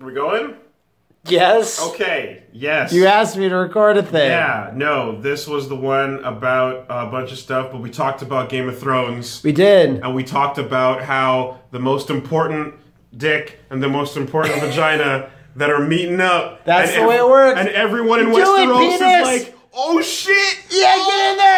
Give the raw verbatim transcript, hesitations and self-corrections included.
Are we going? Yes. Okay, yes. You asked me to record a thing. Yeah, no, this was the one about a bunch of stuff, but we talked about Game of Thrones. We did. And we talked about how the most important dick and the most important vagina that are meeting up. That's the way it works. And everyone in Do it, Westeros penis! is like, oh shit! Yeah, get in there!